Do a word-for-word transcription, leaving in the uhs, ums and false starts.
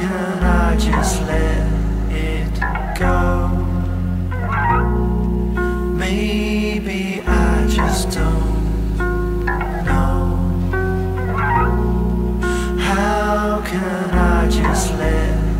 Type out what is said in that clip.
can I just let it go? Maybe I just don't know. How can I just let